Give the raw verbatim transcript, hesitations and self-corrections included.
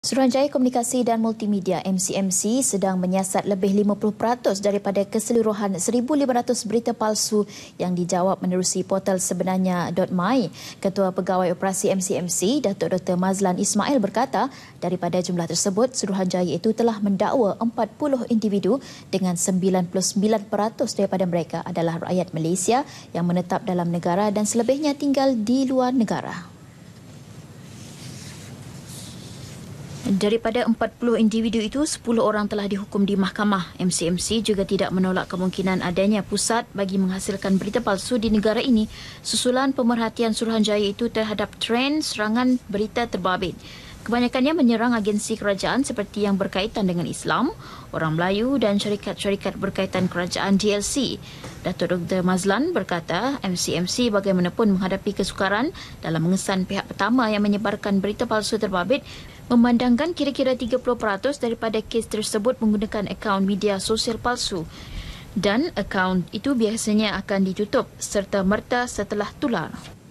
Suruhanjaya Komunikasi dan Multimedia M C M C sedang menyiasat lebih lima puluh peratus daripada keseluruhan seribu lima ratus berita palsu yang dijawab menerusi portal sebenarnya dot my. Ketua Pegawai Operasi M C M C, Datuk Doktor Mazlan Ismail berkata, daripada jumlah tersebut, Suruhanjaya itu telah mendakwa empat puluh individu dengan sembilan puluh sembilan peratus daripada mereka adalah rakyat Malaysia yang menetap dalam negara dan selebihnya tinggal di luar negara. Daripada empat puluh individu itu, sepuluh orang telah dihukum di mahkamah. M C M C juga tidak menolak kemungkinan adanya pusat bagi menghasilkan berita palsu di negara ini susulan pemerhatian Suruhanjaya itu terhadap trend serangan berita terbabit. Kebanyakannya menyerang agensi kerajaan seperti yang berkaitan dengan Islam, orang Melayu dan syarikat-syarikat berkaitan kerajaan D L C. Datuk Doktor Mazlan berkata, M C M C bagaimanapun menghadapi kesukaran dalam mengesan pihak pertama yang menyebarkan berita palsu terbabit, memandangkan kira-kira tiga puluh peratus daripada kes tersebut menggunakan akaun media sosial palsu dan akaun itu biasanya akan ditutup serta merta setelah tular.